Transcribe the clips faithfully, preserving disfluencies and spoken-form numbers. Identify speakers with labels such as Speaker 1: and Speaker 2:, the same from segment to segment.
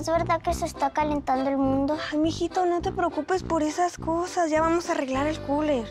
Speaker 1: ¿es verdad que se está calentando el mundo?
Speaker 2: Ay, mijito, no te preocupes por esas cosas. Ya vamos a arreglar el cooler.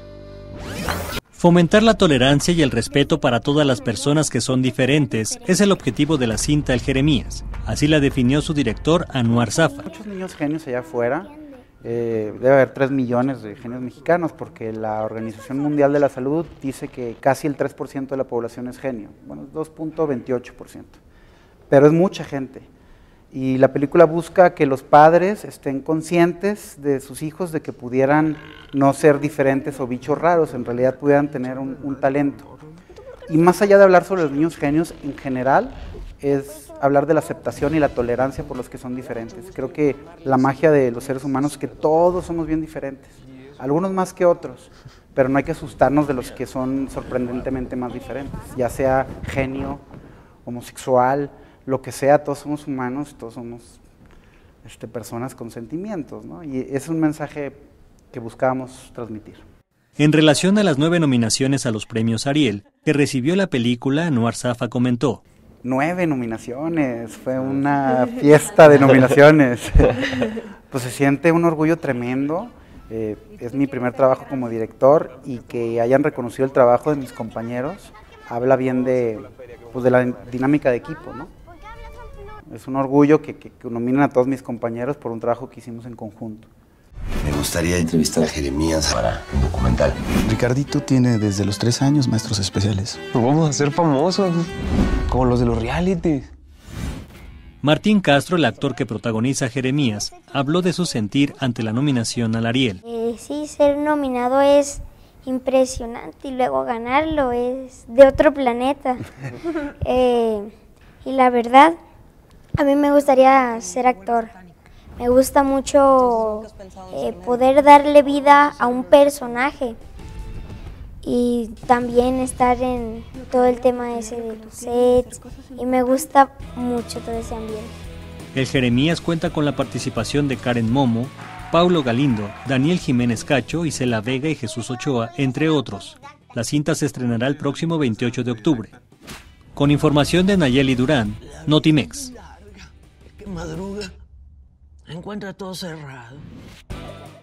Speaker 3: Fomentar la tolerancia y el respeto para todas las personas que son diferentes es el objetivo de la cinta El Jeremías. Así la definió su director, Anwar Safa.
Speaker 4: Muchos niños genios allá afuera. Eh, debe haber tres millones de genios mexicanos porque la Organización Mundial de la Salud dice que casi el tres por ciento de la población es genio. Bueno, es dos punto veintiocho por ciento. Pero es mucha gente. Y la película busca que los padres estén conscientes de sus hijos de que pudieran no ser diferentes o bichos raros, en realidad pudieran tener un, un talento. Y más allá de hablar sobre los niños genios, en general, es hablar de la aceptación y la tolerancia por los que son diferentes. Creo que la magia de los seres humanos es que todos somos bien diferentes, algunos más que otros, pero no hay que asustarnos de los que son sorprendentemente más diferentes, ya sea genio, homosexual, lo que sea, todos somos humanos, todos somos este, personas con sentimientos, ¿no? Y es un mensaje que buscábamos transmitir.
Speaker 3: En relación a las nueve nominaciones a los premios Ariel que recibió la película, Anwar Safa comentó:
Speaker 4: Nueve nominaciones, fue una fiesta de nominaciones. Pues se siente un orgullo tremendo, eh, es mi primer trabajo como director y que hayan reconocido el trabajo de mis compañeros, habla bien de, pues de la dinámica de equipo, ¿no? Es un orgullo que, que, que nominen a todos mis compañeros por un trabajo que hicimos en conjunto.
Speaker 5: Me gustaría entrevistar a Jeremías para un documental.
Speaker 6: Ricardito tiene desde los tres años maestros especiales.
Speaker 7: Pues vamos a ser famosos, como los de los realities.
Speaker 3: Martín Castro, el actor que protagoniza a Jeremías, habló de su sentir ante la nominación al Ariel.
Speaker 1: Eh, sí, ser nominado es impresionante y luego ganarlo es de otro planeta. eh, y la verdad, a mí me gustaría ser actor. Me gusta mucho eh, poder darle vida a un personaje y también estar en todo el tema ese de los sets y me gusta mucho todo ese ambiente.
Speaker 3: El Jeremías cuenta con la participación de Karen Momo, Paulo Galindo, Daniel Jiménez Cacho, Isela Vega y Jesús Ochoa, entre otros. La cinta se estrenará el próximo veintiocho de octubre. Con información de Nayeli Durán, Notimex.
Speaker 8: Madruga, encuentra todo cerrado.